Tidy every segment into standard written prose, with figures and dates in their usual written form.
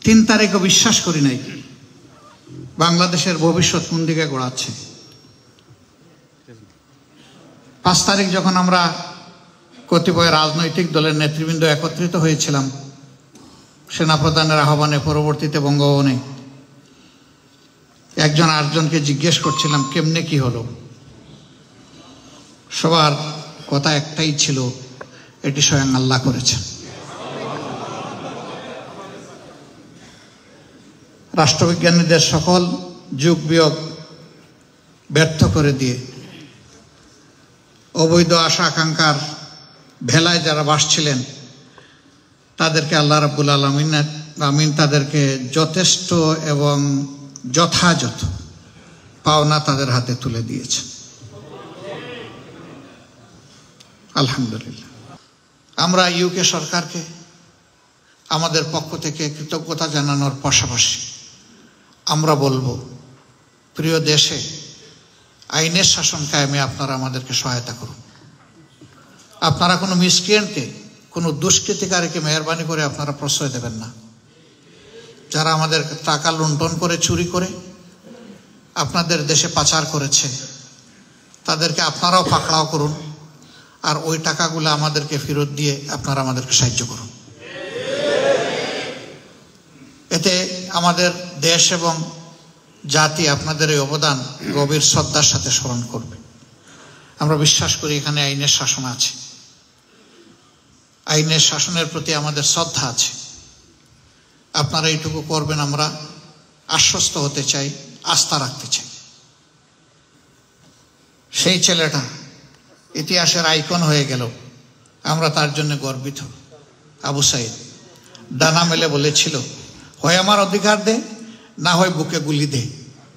3 তারিখও বিশ্বাস করি নাই বাংলাদেশের ভবিষ্যৎ কোন দিকে গড়াচ্ছে। 5 তারিখ যখন আমরা কতিপয় রাজনৈতিক দলের নেতৃবৃন্দ একত্রিত হয়েছিলাম সেনাপ্রধানের আহ্বানে, পরবর্তীতে বঙ্গভবনে, একজন আরেকজনকে জিজ্ঞেস করছিলাম কেমনে কি হলো। সবার কথা একটাই ছিল, এটি স্বয়ং আল্লাহ করেছেন। রাষ্ট্রবিজ্ঞানীদের সকল যুগ বিয়োগ ব্যর্থ করে দিয়ে অবৈধ আশা আকাঙ্ক্ষার ভেলায় যারা ভাসছিলেন তাদেরকে আল্লাহ রাব্বুল আলামিন তাদেরকে যথেষ্ট এবং যথাযথ পাওনা তাদের হাতে তুলে দিয়েছেন। আলহামদুলিল্লাহ। আমরা ইউকে সরকারকে আমাদের পক্ষ থেকে কৃতজ্ঞতা জানানোর পাশাপাশি আমরা বলবো, প্রিয় দেশে আইনের শাসন কায়েমে আপনারা আমাদেরকে সহায়তা করুন। আপনারা কোনো মিসক্রিয়েন্টকে, কোনো দুষ্কৃতিকারীকে মেহরবানি করে আপনারা প্রশ্রয় দেবেন না। যারা আমাদের টাকা লুণ্ঠন করে, চুরি করে আপনাদের দেশে পাচার করেছে তাদেরকে আপনারাও পাকড়াও করুন, আর ওই টাকাগুলো আমাদেরকে ফেরত দিয়ে আপনারা আমাদেরকে সাহায্য করুন। এতে আমাদের দেশ এবং জাতি আপনাদের এই অবদান গভীর শ্রদ্ধার সাথে স্মরণ করবে। আমরা বিশ্বাস করি এখানে আইনের শাসন আছে, আইনের শাসনের প্রতি আমাদের শ্রদ্ধা আছে। আপনারা এইটুকু করবেন আমরা আশ্বস্ত হতে চাই, আস্থা রাখতে চাই। সেই ছেলেটা ইতিহাসের আইকন হয়ে গেল, আমরা তার জন্য গর্বিত। আবু সাইদ ডানা মেলে বলেছিল, হয় আমার অধিকার দে, না হয় বুকে গুলি দে।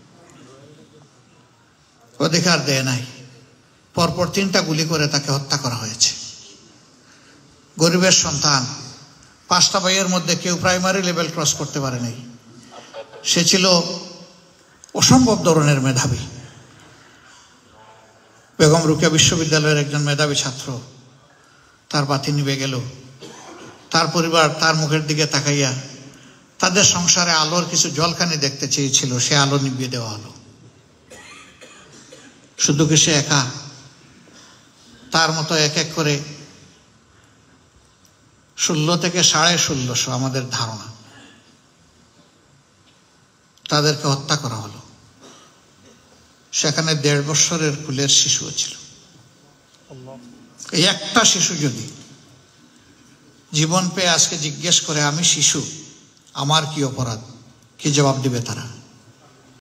অধিকার দেয় নাই, পরপর 3টা গুলি করে তাকে হত্যা করা হয়েছে। গরিবের সন্তান, 5টা ভাইয়ের মধ্যে কেউ প্রাইমারি লেভেল ক্রস করতে পারে নাই। সে ছিল অসম্ভব ধরনের মেধাবী, বেগম রোকেয়া বিশ্ববিদ্যালয়ের একজন মেধাবী ছাত্র। তার বাতি নিভে গেল, তার পরিবার তার মুখের দিকে তাকাইয়া তাদের সংসারে আলোর কিছু জলখানি দেখতে চেয়েছিল, সে আলো নিভিয়ে দেওয়া হলো। শুধু কি সে একা? তার মতো এক এক করে 16 থেকে 1650 আমাদের ধারণা তাদেরকে হত্যা করা হলো। সেখানে 1.5 বছরের কুলের শিশুও ছিল। এই একটা শিশু যদি জীবন পেয়ে আজকে জিজ্ঞেস করে আমি শিশু, আমার কি অপরাধ, কি জবাব দিবে তারা?